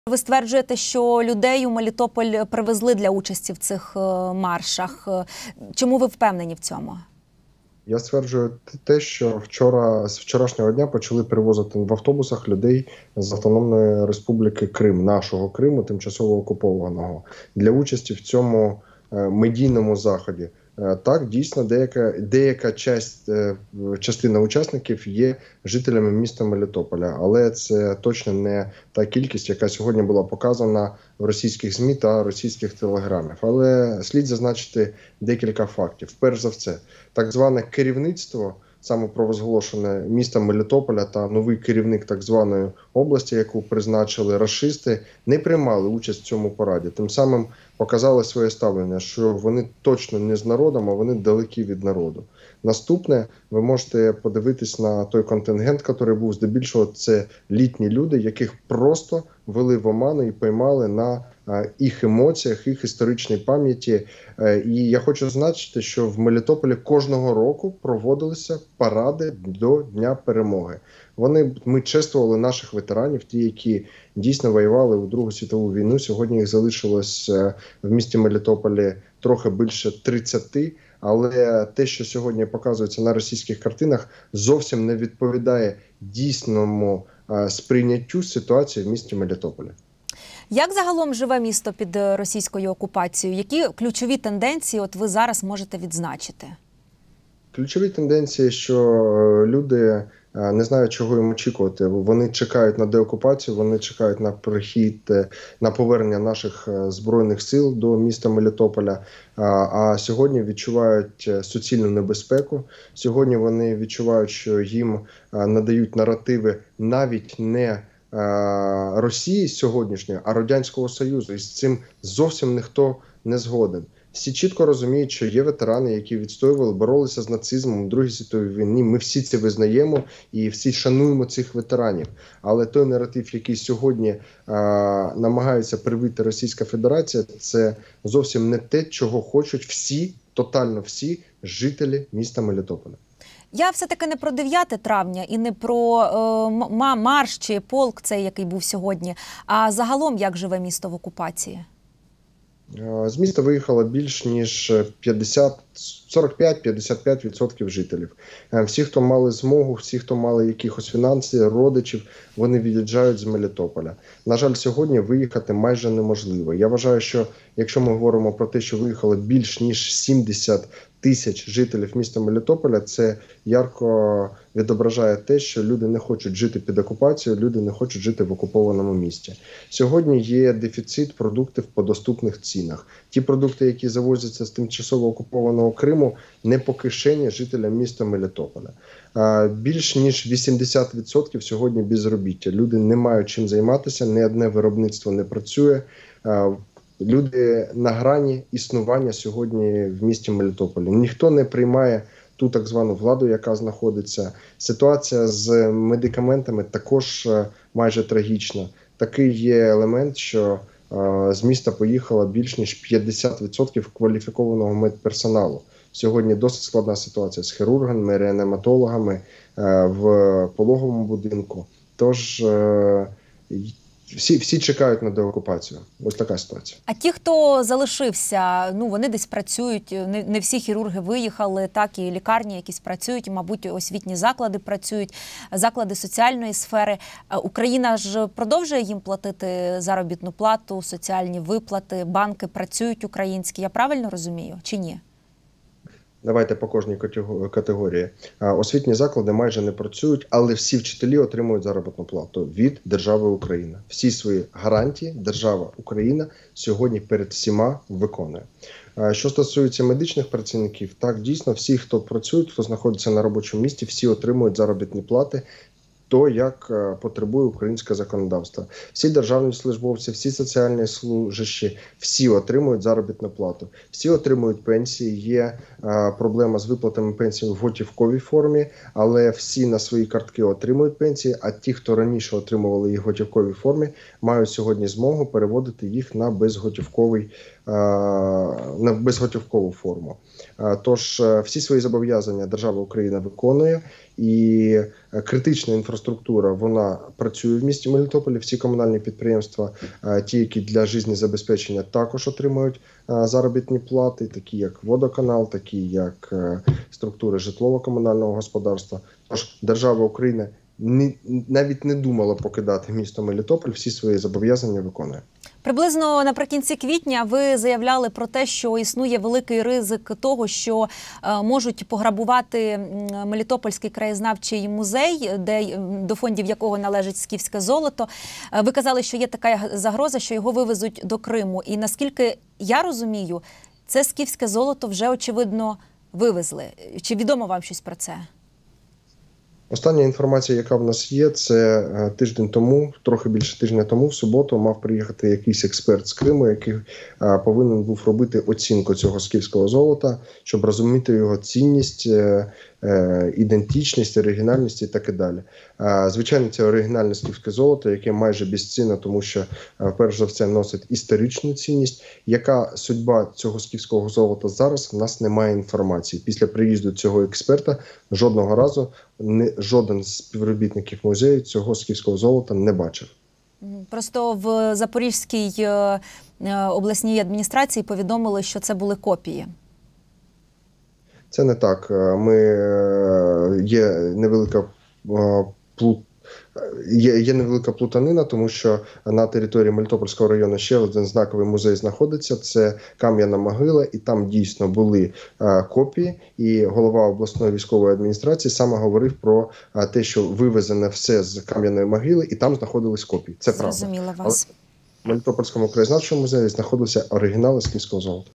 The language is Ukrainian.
Ви стверджуєте, що людей у Мелітополь привезли для участі в цих маршах. Чому ви впевнені в цьому? Я стверджую те, що з вчорашнього дня почали перевозити в автобусах людей з Автономної Республіки Крим, нашого Криму, тимчасово окупованого, для участі в цьому медійному заході. Так, дійсно, деяка частина учасників є жителями міста Мелітополя, але це точно не та кількість, яка сьогодні була показана в російських ЗМІ та російських телеграмах. Але слід зазначити декілька фактів. Перш за все, так зване керівництво, самопровозголошене міста Мелітополя та новий керівник так званої області, яку призначили рашисти, не приймали участь в цьому параді. Тим самим показали своє ставлення, що вони точно не з народом, а вони далекі від народу. Наступне, ви можете подивитись на той контингент, який був здебільшого, це літні люди, яких просто вели в оману і поймали на їх емоціях, їх історичній пам'яті. І я хочу зазначити, що в Мелітополі кожного року проводилися паради до Дня Перемоги. Ми чествували наших ветеранів, ті, які дійсно воювали у Другу світову війну. Сьогодні їх залишилось в місті Мелітополі трохи більше 30, але те, що сьогодні показується на російських картинах, зовсім не відповідає дійсному сприйняттю ситуації в місті Мелітополі. Як загалом живе місто під російською окупацією? Які ключові тенденції ви зараз можете відзначити? Ключові тенденції, що люди не знають, чого їм очікувати. Вони чекають на деокупацію, вони чекають на прихід, на повернення наших Збройних сил до міста Мелітополя. А сьогодні відчувають суцільну небезпеку. Сьогодні вони відчувають, що їм надають наративи навіть не Росії сьогоднішньої, а Радянського Союзу. І з цим зовсім ніхто не згоден. Всі чітко розуміють, що є ветерани, які відстоювали, боролися з нацизмом у Другій світовій війні. Ми всі це визнаємо і всі шануємо цих ветеранів. Але той наратив, який сьогодні намагаються привити Російська Федерація, це зовсім не те, чого хочуть всі, тотально всі жителі міста Мелітополя. Я все-таки не про 9 травня і не про марш чи полк цей, який був сьогодні, а загалом, як живе місто в окупації? З міста виїхало більш ніж 45-55% жителів. Всі, хто мали змогу, всі, хто мали якихось фінансів, родичів, вони від'їжджають з Мелітополя. На жаль, сьогодні виїхати майже неможливо. Я вважаю, що якщо ми говоримо про те, що виїхало більш ніж 70 тисяч жителів міста Мелітополя, це ярко відображає те, що люди не хочуть жити під окупацією, люди не хочуть жити в окупованому місті. Сьогодні є дефіцит продуктів по доступних цінах. Ті продукти, які завозяться з тимчасово окупованого Криму, не по кишені жителям міста Мелітополя. Більш ніж 80% сьогодні безробіття. Люди не мають чим займатися, ні одне виробництво не працює. Люди на грані існування сьогодні в місті Мелітополі. Ніхто не приймає ту так звану владу, яка знаходиться. Ситуація з медикаментами також майже трагічна. Такий є елемент, що з міста поїхало більш ніж 50% кваліфікованого медперсоналу. Сьогодні досить складна ситуація з хірургами, реаніматологами в пологовому будинку. Тож всі чекають на деокупацію. Ось така ситуація. А ті, хто залишився, вони десь працюють, не всі хірурги виїхали, так і лікарні якісь працюють, і, мабуть, освітні заклади працюють, заклади соціальної сфери. Україна ж продовжує їм платити заробітну плату, соціальні виплати, банки працюють українські. Я правильно розумію, чи ні? Давайте по кожній категорії. Освітні заклади майже не працюють, але всі вчителі отримують заробітну плату від держави Україна. Всі свої гарантії держава Україна сьогодні перед всіма виконує. Що стосується медичних працівників, так, дійсно, всі, хто працюють, хто знаходиться на робочому місці, всі отримують заробітні плати, то, як потребує українське законодавство. Всі державні службовці, всі соціальні служащі, всі отримують заробітну плату. Всі отримують пенсії. Є проблема з виплатами пенсій в готівковій формі, але всі на свої картки отримують пенсії, а ті, хто раніше отримували їх в готівковій формі, мають сьогодні змогу переводити їх на безготівковий на безготівкову форму. Тож всі свої зобов'язання держава Україна виконує, і критична інфраструктура, вона працює в місті Мелітополі. Всі комунальні підприємства, ті, які для життєзабезпечення, також отримують заробітні плати, такі як водоканал, такі як структури житлово-комунального господарства. Тож держава України навіть не думала покидати місто Мелітополь, всі свої зобов'язання виконує. Приблизно наприкінці квітня ви заявляли про те, що існує великий ризик того, що можуть пограбувати Мелітопольський краєзнавчий музей, до фондів якого належить скіфське золото. Ви казали, що є така загроза, що його вивезуть до Криму. І наскільки я розумію, це скіфське золото вже, очевидно, вивезли. Чи відомо вам щось про це? Остання інформація, яка в нас є, це тиждень тому, трохи більше тижня тому, в суботу, мав приїхати якийсь експерт з Криму, який повинен був робити оцінку цього скіфського золота, щоб розуміти його цінність, ідентичність, оригінальність і так далі. Звичайно, це оригінальне скіфське золото, яке майже безцінне, тому що, перш за все, носить історичну цінність. Яка судьба цього скіфського золота зараз, в нас немає інформації. Після приїзду цього експерта жодного разу жоден з співробітників музею цього скіфського золота не бачив. Просто в Запорізькій обласній адміністрації повідомили, що це були копії. Це не так. Є невелика плутанина, тому що на території Мелітопольського району ще один знаковий музей знаходиться. Це Кам'яна могила, і там дійсно були копії. І голова обласної військової адміністрації саме говорив про те, що вивезене все з Кам'яної могили, і там знаходились копії. Це правда. Зрозуміла вас. Але в Мелітопольському краєзнавчому музеї знаходилися оригінали скіфського золота.